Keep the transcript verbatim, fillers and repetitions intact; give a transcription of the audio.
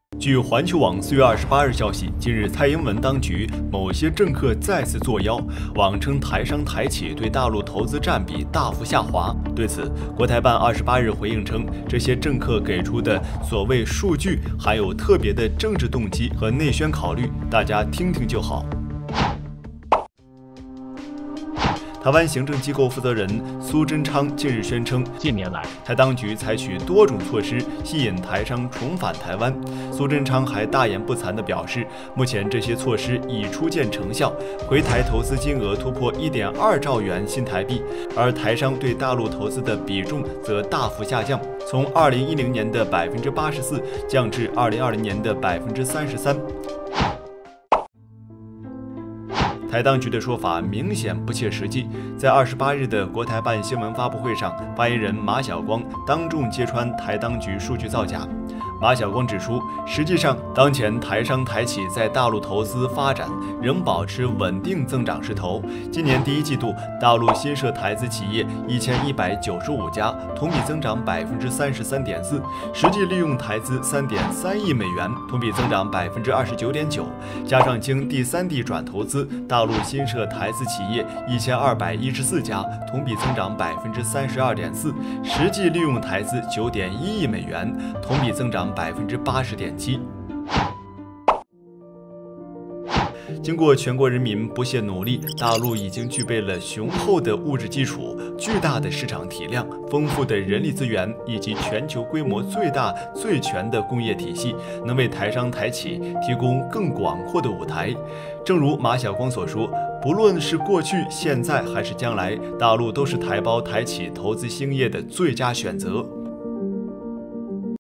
据环球网四月二十八日消息，近日蔡英文当局某些政客再次作妖，妄称台商台企对大陆投资占比大幅下滑。对此，国台办二十八日回应称，这些政客给出的所谓数据含有特别的政治动机和内宣考虑，大家听听就好。台湾行政机构负责人苏贞昌近日宣称， 近年来， 台当局采取多种措施吸引台商重返台湾。苏贞昌还大言不惭地表示，目前这些措施已初见成效，回台投资金额突破一点二兆元新台币，而台商对大陆投资的比重则大幅下降，从二零一零年的百分之八十四降至二零二零年的百分之三十三。台当局的说法明显不切实际。在二十八日的国台办新闻发布会上，发言人马晓光当众揭穿台当局数据造假。马晓光指出，实际上，当前台商台企在大陆投资发展仍保持稳定增长势头。今年第一季度，大陆新设台资企业一千一百九十五家，同比增长百分之三十三点四，实际利用台资三点三亿美元，同比增长百分之二十九点九。加上经第三地转投资，大陆新设台资企业一千二百一十四家，同比增长百分之三十二点四，实际利用台资九点一亿美元，同比增长百分之八十点七。经过全国人民不懈努力，大陆已经具备了雄厚的物质基础、巨大的市场体量、丰富的人力资源以及全球规模最大、最全的工业体系，能为台商台企提供更广阔的舞台。正如马晓光所说，不论是过去、现在还是将来，大陆都是台胞台企投资兴业的最佳选择。